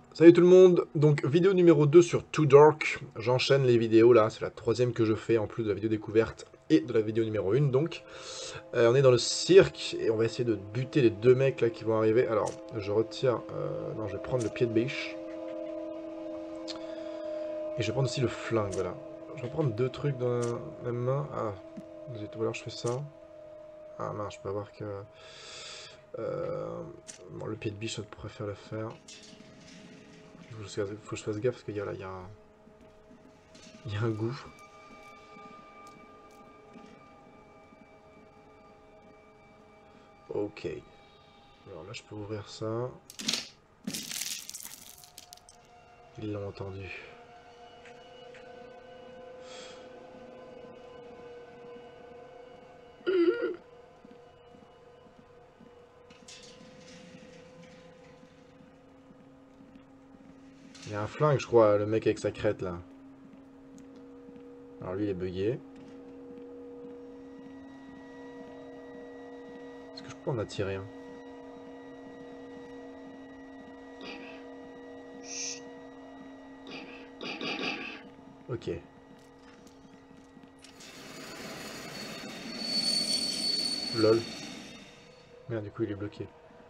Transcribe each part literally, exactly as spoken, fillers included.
Salut tout le monde, donc vidéo numéro deux sur Too Dark, j'enchaîne les vidéos là, c'est la troisième que je fais en plus de la vidéo découverte et de la vidéo numéro un donc. Euh, on est dans le cirque et on va essayer de buter les deux mecs là qui vont arriver. Alors, je retire, euh, non je vais prendre le pied de biche. Et je vais prendre aussi le flingue, voilà. Je vais prendre deux trucs dans la même main. Ah, zut, ou alors je fais ça. Ah mince, je peux avoir que... Euh, bon, le pied de biche, je préfère le faire. Il faut que je fasse, faut que je fasse gaffe parce qu'il y a là, il y a un... Il y a un gouffre. Ok. Alors là, je peux ouvrir ça. Ils l'ont entendu. Il y a un flingue, je crois, le mec avec sa crête, là. Alors lui, il est bugué. Est-ce que je peux en attirer un? Ok. Lol. Merde, du coup, il est bloqué.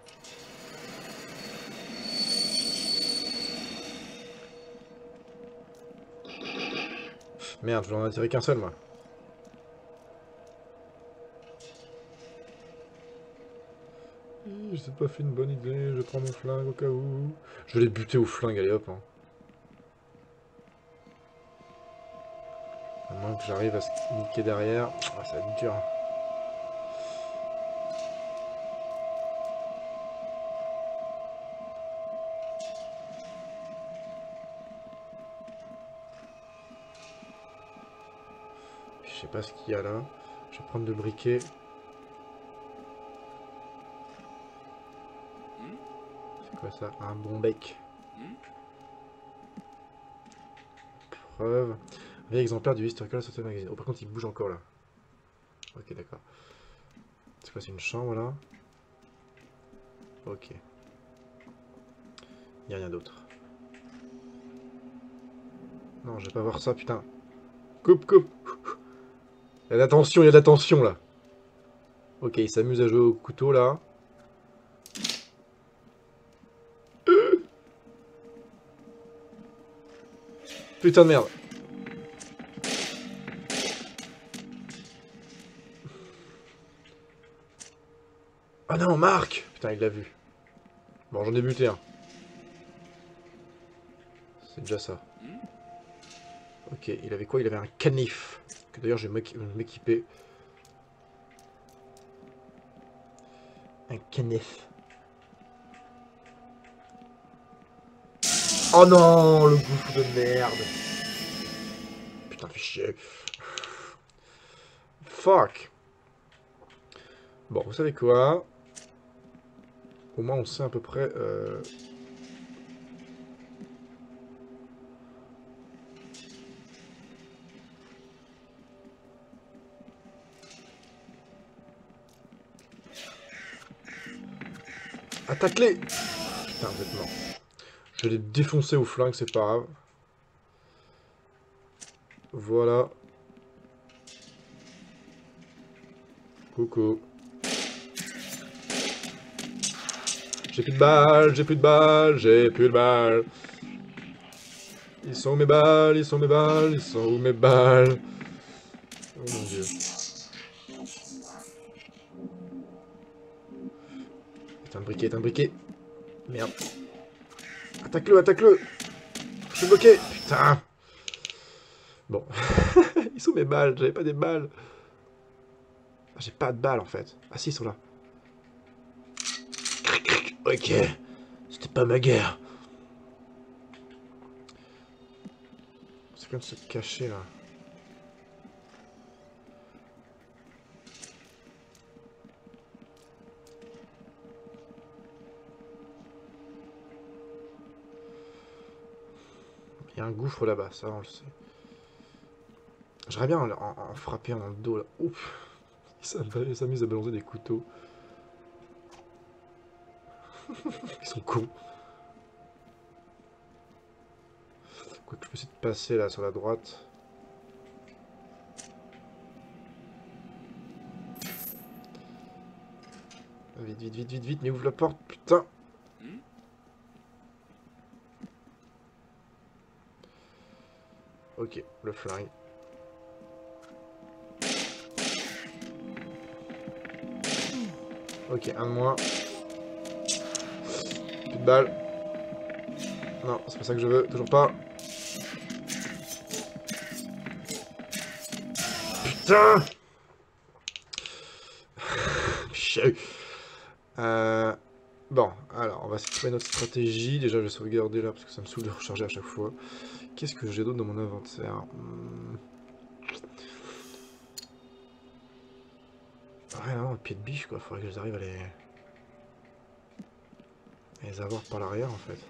Merde, je vais en attirer qu'un seul, moi. J'ai pas fait une bonne idée, je prends mon flingue au cas où. Je vais les buter au flingue, allez hop. Hein. À moins que j'arrive à se niquer derrière. Ah, ça va être dur. Je sais pas ce qu'il y a là. Je vais prendre le briquet. C'est quoi ça? Un bon bec. Preuve. Vieil exemplaire du Historical Society Magazine. Oh, par contre, il bouge encore là. Ok, d'accord. C'est quoi? C'est une chambre là? Ok. Il n'y a rien d'autre. Non, je vais pas voir ça, putain. Coupe, coupe. Il y a de l'attention, il y a de l'attention là. Ok, il s'amuse à jouer au couteau là. Putain de merde. Ah non, Marc. Putain, il l'a vu. Bon, j'en ai buté un. C'est déjà ça. Ok, il avait quoi? Il avait un canif. Que d'ailleurs, je vais m'équiper. Un canif. Oh non, le gouffre de merde. Putain, fais chier. Fuck. Bon, vous savez quoi? Au moins, on sait à peu près... Euh... Attaque-les. Putain, vous êtes mort. Je vais les défoncer au flingue, c'est pas grave. Voilà. Coucou. J'ai plus de balles, j'ai plus de balles, j'ai plus de balles. Ils sont où mes balles, ils sont mes balles, ils sont où mes balles. Oh mon dieu. T'as un briquet, t'as un briquet. Merde. Attaque-le, attaque-le. Je suis bloqué. Putain. Bon. Ils sont mes balles, j'avais pas des balles. Ah, j'ai pas de balles en fait. Ah si, ils sont là. Ok. C'était pas ma guerre. C'est comme se cacher là. Il y a un gouffre là-bas, ça on le sait. J'aimerais bien en, en, en frapper un dans le dos là. Ouf. Ils s'amusent à balancer des couteaux. Ils sont cons. Quoi que je peux essayer de passer là sur la droite. Vite, vite, vite, vite, vite, mais ouvre la porte, putain. Ok, le flingue. Ok, un de moins. Plus de balles. Non, c'est pas ça que je veux, toujours pas. Putain. Chier. Euh... Bon, alors, on va essayer de trouver notre stratégie. Déjà, je vais sauvegarder là, parce que ça me saoule de recharger à chaque fois. Qu'est-ce que j'ai d'autre dans mon inventaire? hmm... Ouais, non, le pied de biche, quoi. Faudrait que j'arrive à les... à les avoir par l'arrière, en fait.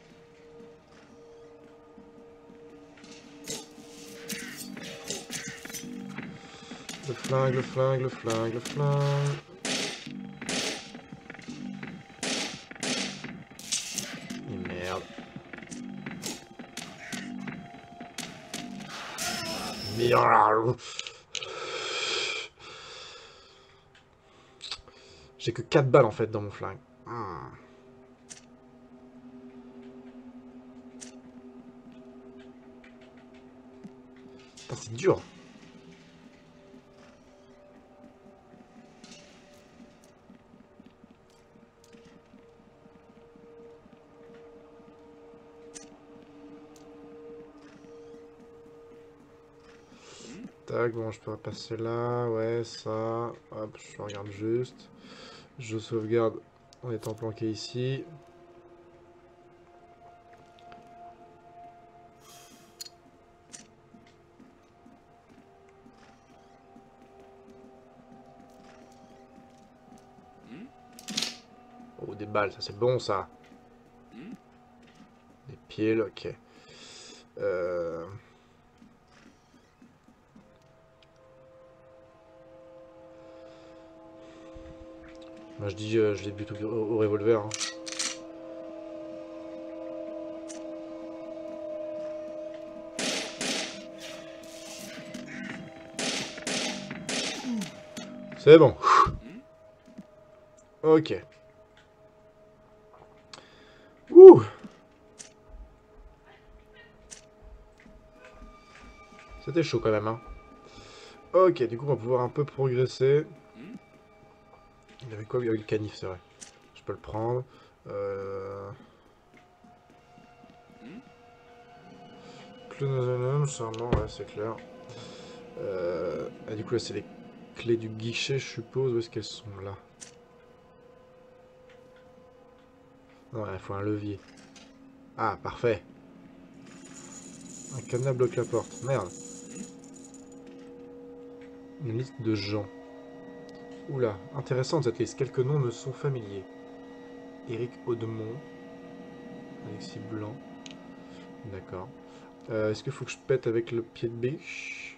Le flingue, le flingue, le flingue, le flingue... Merde. Merde. J'ai que quatre balles en fait dans mon flingue. Hmm. C'est dur. Tac, bon, je peux passer là, ouais, ça. Hop, je regarde juste. Je sauvegarde en étant planqué ici. Oh, des balles, ça c'est bon ça. Des piles, ok. Euh... Moi je dis, euh, je les bute au, au, au revolver. Hein. C'est bon. Ok. Ouh. C'était chaud quand même. Hein. Ok, du coup on va pouvoir un peu progresser. Il y avait quoi? Il y avait le canif, c'est vrai. Je peux le prendre. Euh... Clonazonum, charmant, ouais, c'est clair. Euh... Ah, du coup, là, c'est les clés du guichet, je suppose. Où est-ce qu'elles sont là? Non, il faut un levier. Ah, parfait. Un cadenas bloque la porte. Merde. Une liste de gens. Oula, intéressante cette liste. Quelques noms me sont familiers. Éric Audemont. Alexis Blanc. D'accord. Euh, Est-ce qu'il faut que je pète avec le pied de biche?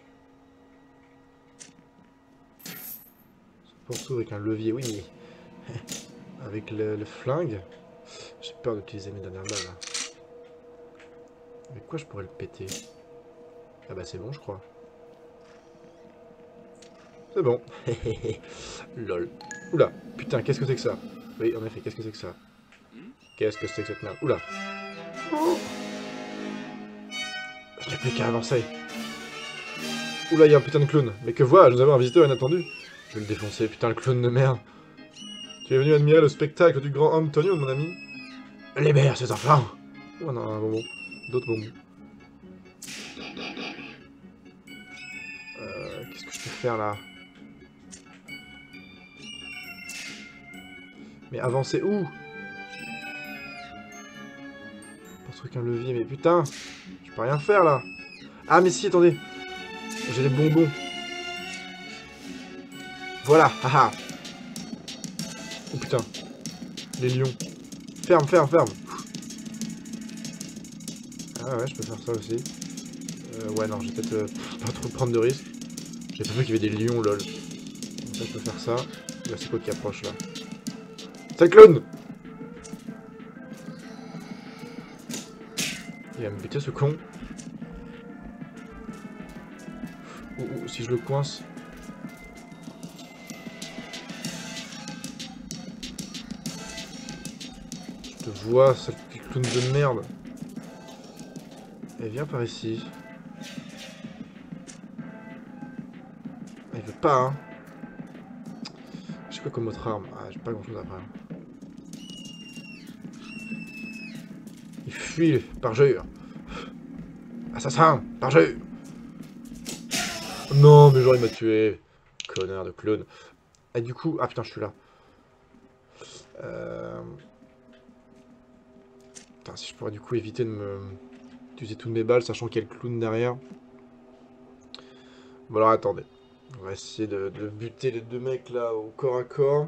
Pour tout avec un levier, oui. Avec le, le flingue. J'ai peur d'utiliser mes dernières balles. Là. Avec quoi je pourrais le péter? Ah bah c'est bon je crois. C'est bon. Lol. Oula, putain, qu'est-ce que c'est que ça? Oui, en effet, qu'est-ce que c'est que ça? Qu'est-ce que c'est que cette merde? Oula. Oh, je n'ai plus qu'à avancer. Oula, il y a un putain de clown. Mais que vois-je? Nous avons un visiteur inattendu. Je vais le défoncer, putain, le clown de merde. Tu es venu admirer le spectacle du grand Antonio, mon ami? Libère ces enfants! Oh non, un bonbon. D'autres bonbons. Euh, Qu'est-ce que je peux faire là? Mais avancer où? Pour trouver qu'un levier, mais putain! Je peux rien faire là! Ah mais si, attendez! J'ai des bonbons. Voilà, haha! Oh putain! Les lions. Ferme, ferme, ferme! Ah ouais, je peux faire ça aussi. Euh, ouais, non, je vais peut-être euh, pas trop prendre de risques. J'ai pas vu qu'il y avait des lions, lol. Donc ça, je peux faire ça. Là, c'est quoi qui approche là? C'est le clown! Il va me buter ce con. Ou, ou si je le coince. Je te vois, sale petit clown de merde. Et viens par ici. Ah, il veut pas, hein. J'ai quoi comme autre arme? Ah, j'ai pas grand chose après. Il fuit, parjure. Assassin, parjure. Non, mais genre il m'a tué. Connard de clone. Et du coup... Ah putain, je suis là. Euh... Putain, si je pourrais du coup éviter de me... d'utiliser toutes mes balles, sachant qu'il y a le clown derrière. Bon alors attendez. On va essayer de, de buter les deux mecs là au corps à corps.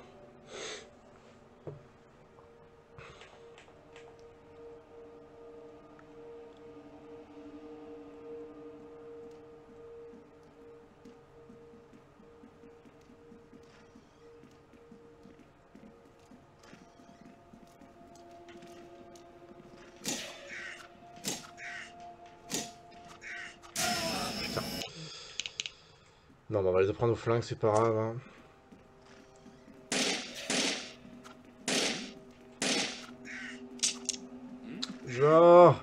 Putain. Non, mais on va les prendre au flingue, c'est pas grave. Hein. Genre...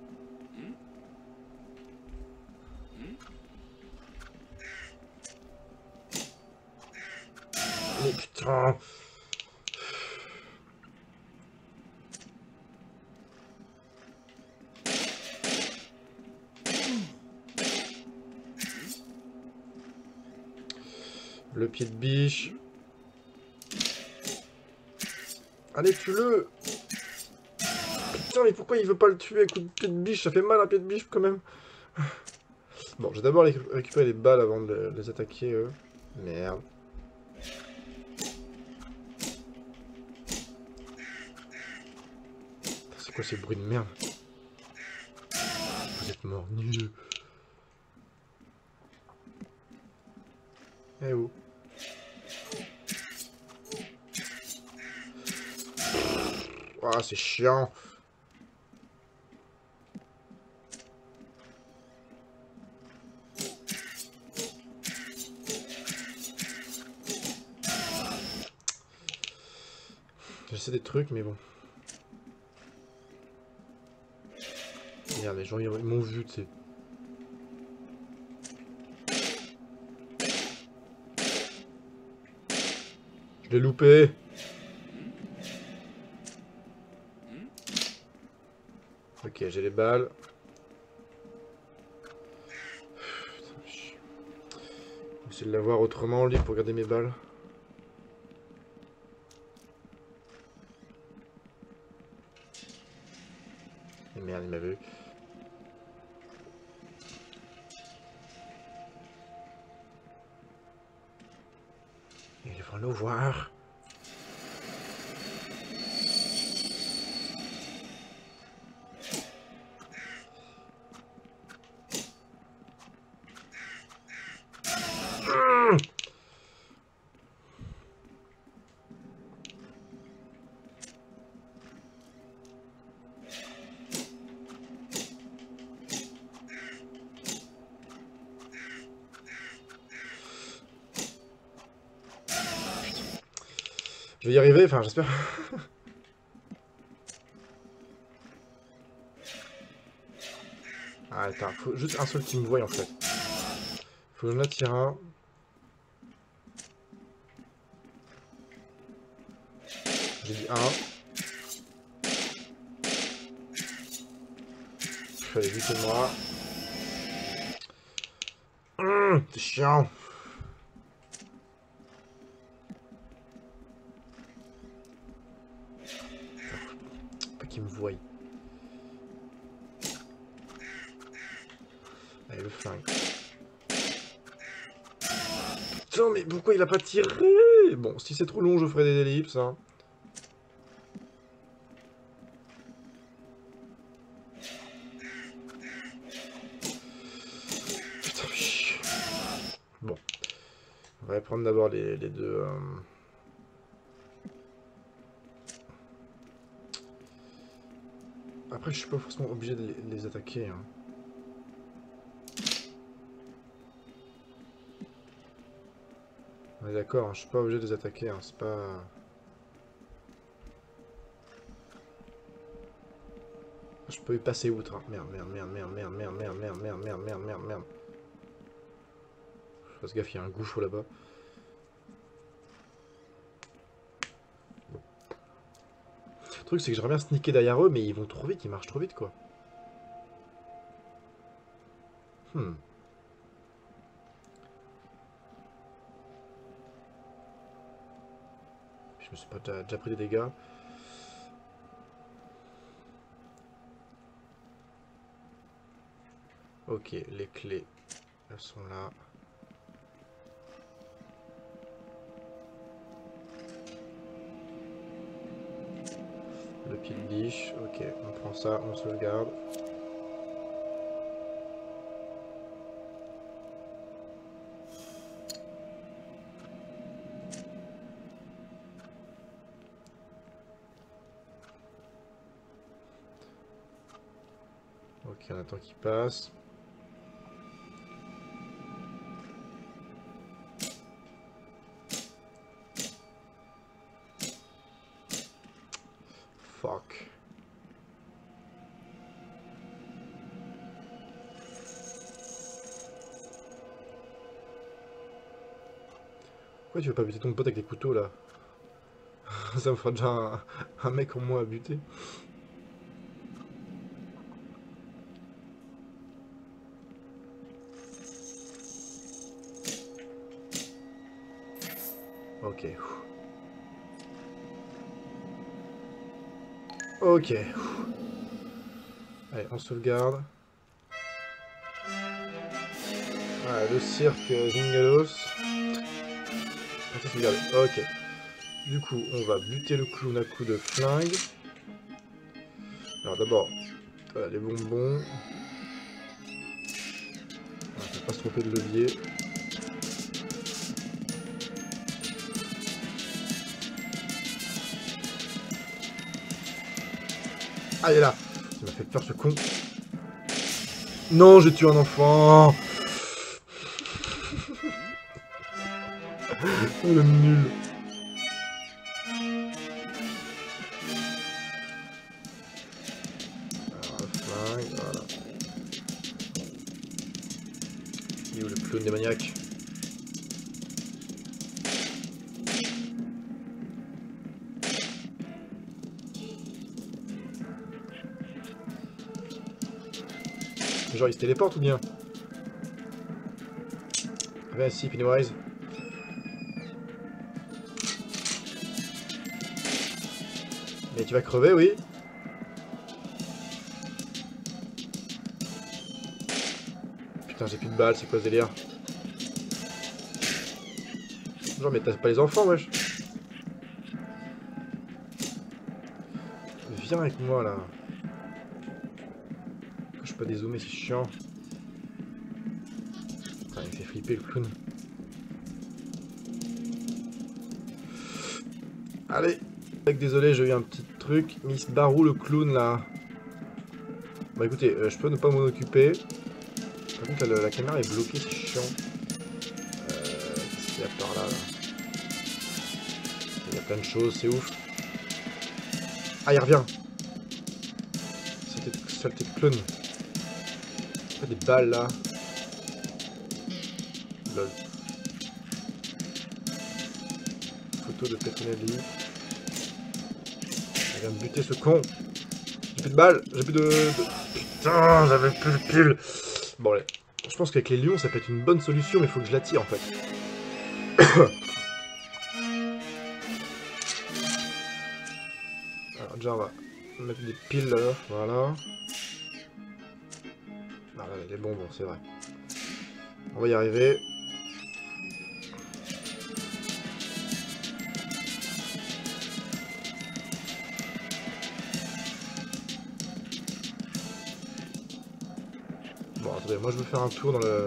Mais putain... Le pied de biche. Allez, tue-le. Putain, mais pourquoi il veut pas le tuer avec coup de pied de biche? Ça fait mal un pied de biche quand même. Bon, je vais d'abord récupérer les balles avant de les attaquer, eux. Merde. C'est quoi ces bruits de merde? Vous êtes morts, nul. Eh oh. Ah, c'est chiant. J'essaie des trucs, mais bon. Merde, les gens ils m'ont vu, tu sais. Je l'ai loupé. Ok, j'ai les balles. Putain, je vais essayer de l'avoir autrement, lui, pour garder mes balles. Et merde, il m'a vu. Ils vont nous voir. Mmh. Je vais y arriver, enfin j'espère. Ah attends, faut juste un seul qui me voie en fait. Faut que je en attire un. J'ai dit un. Allez, vite moi. Mmh, c'est chiant. Pas qu'il me voie. Allez, le flingue. Putain, mais pourquoi il a pas tiré? Bon, si c'est trop long, je ferai des ellipses. Hein. Putain, chier. Bon. On va prendre d'abord les, les deux... Euh... Après, je suis pas forcément obligé de les, de les attaquer. Hein. On est d'accord, hein, je suis pas obligé de les attaquer. Hein, c'est pas... Je peux y passer outre. Hein. Merde, merde, merde, merde, merde, merde, merde, merde, merde, merde, merde, merde, merde. Je fasse gaffe, il y a un gouffre là-bas. Le truc, c'est que j'aimerais bien sneaker derrière eux, mais ils vont trop vite, ils marchent trop vite, quoi. Hmm. Je me suis pas déjà, déjà pris des dégâts. Ok, les clés, elles sont là. Le pied de biche, ok, on prend ça, on sauvegarde. Ok, on attend qu'il passe. Fuck. Pourquoi tu veux pas buter ton pote avec des couteaux là? Ça me fera déjà un, un mec en moins à buter. Ok. Ok. Allez, on sauvegarde. Voilà, le cirque Zingalos. On sauvegarde. Ok. Du coup, on va buter le clown à coup de flingue. Alors d'abord, voilà, les bonbons. On ne va pas se tromper de levier. Ah, il est là. Il m'a fait peur ce con. Non, j'ai tué un enfant. Oh, le nul. Alors, la flingue, voilà. Il est où le clown des maniaques? Genre, il se téléporte ou bien? Viens ici, Pennywise. Mais tu vas crever, oui. Putain, j'ai plus de balles, c'est quoi ce délire? Genre, mais t'as pas les enfants, wesh. Viens avec moi, là. Je peux pas dézoomer, c'est chiant. Putain, il me fait flipper, le clown. Allez. Désolé, j'ai eu un petit truc. Miss Barou, le clown, là. Bah écoutez, euh, je peux ne pas m'en occuper. Par contre, la, la caméra est bloquée, c'est chiant. Euh, Qu'est-ce qu'il y a par là, là? Il y a plein de choses, c'est ouf. Ah, il revient. Saleté, saleté de clown. Il y a des balles, là. Lol. Photo de Petronelli. Je viens de buter ce con. J'ai plus de balles, j'ai plus de... de... Putain, j'avais plus de piles. Bon, allez. Je pense qu'avec les lions, ça peut être une bonne solution, mais il faut que je l'attire, en fait. Alors, déjà, on va mettre des piles, là. Voilà. Ah, là, les bonbons, c'est vrai. On va y arriver. Bon, attendez, moi je veux faire un tour dans le...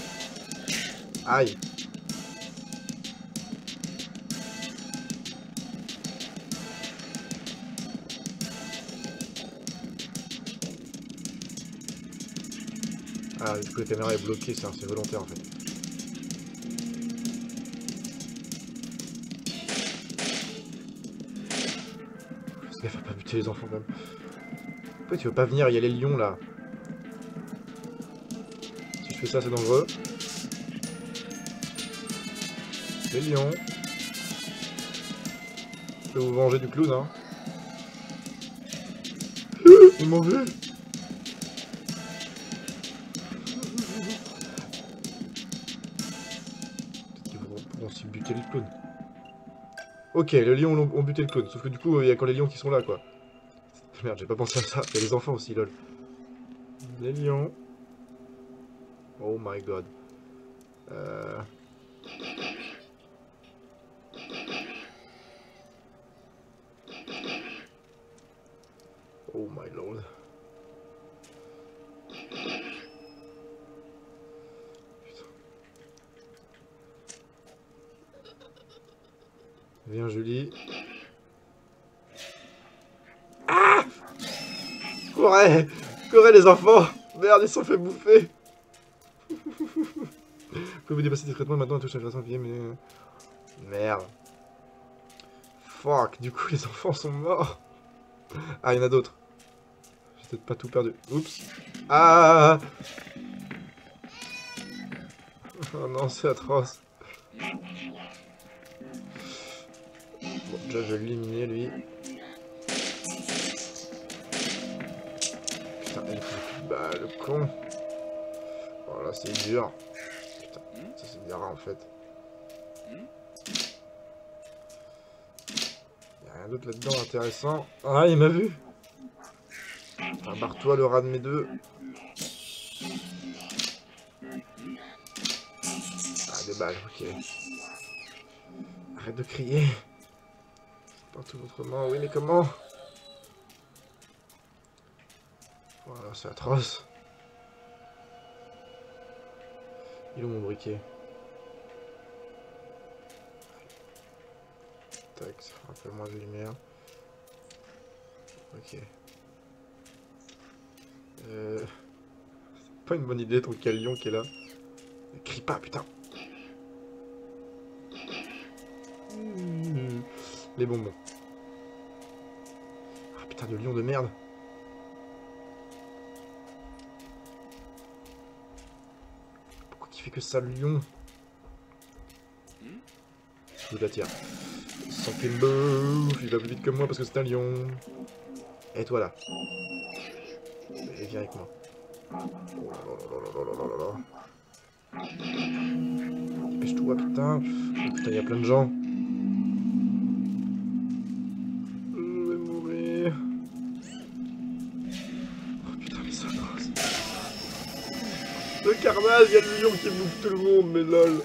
Aïe. Ah, du coup la caméra est bloquée, c'est volontaire en fait. Fais gaffe à pas buter les enfants quand même. Pourquoi tu veux pas venir? Il y a les lions là. Si je fais ça, c'est dangereux. Les lions. Je vais vous venger du clown, hein. Ils m'ont vu. Peut-être qu'ils pourront aussi buter le clown. Ok, les lions ont, ont buté le clown. Sauf que du coup, il y a quand les lions qui sont là, quoi. Merde, j'ai pas pensé à ça. Il y a les enfants aussi, lol. Les lions. Oh my god. Euh... Oh my lord. Putain. Viens Julie. Ah! Courez! Courez les enfants! Merde, ils se sont fait bouffer! Vous pouvez dépasser discrètement maintenant, touche à la pied, mais... Merde. Fuck, du coup les enfants sont morts. Ah, il y en a d'autres. J'ai peut-être pas tout perdu. Oups. Ah! Oh non, c'est atroce. Bon, déjà je vais l'éliminer lui. Putain, il fait bah le con. Oh là, c'est dur. Putain, ça c'est bien rare en fait. Y'a rien d'autre là-dedans intéressant. Ah, il m'a vu. Enfin, barre-toi le rat de mes deux. Ah, des balles, ok. Arrête de crier. Partout autrement, oui mais comment? Voilà, c'est atroce. Il est où mon briquet? Tac, ça fera un peu moins de lumière. Ok. Euh... C'est pas une bonne idée ton calion qui est là. Ne crie pas, putain. Mmh. Les bonbons. Ah putain de lion de merde. Pourquoi il fait que ça le lion? Je vous l'attire. Sans qu'il me bouffe, il va plus vite que moi parce que c'est un lion. Et toi là. Et viens avec moi. Oh là là là là là là là. Dépêche-toi putain. Oh putain, il y a plein de gens. Je vais mourir. Oh putain, mais c'est atroce. Le carnage, il y a le lion qui bouffe tout le monde, mais lol.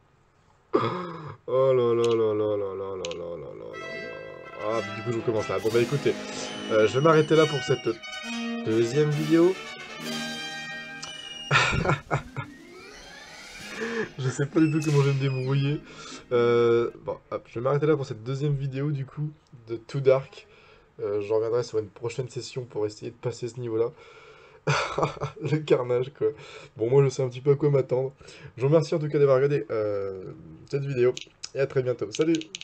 Oh là là là là là là là là là là là. Ah, du coup je recommence là. Bon bah écoutez, euh, je vais m'arrêter là pour cette deuxième vidéo. Je sais pas du tout comment je vais me débrouiller. Euh, bon, hop, je vais m'arrêter là pour cette deuxième vidéo du coup de Too Dark. Euh, je reviendrai sur une prochaine session pour essayer de passer ce niveau-là. Le carnage quoi. Bon, moi je sais un petit peu à quoi m'attendre. Je vous remercie en tout cas d'avoir regardé euh, cette vidéo et à très bientôt. Salut!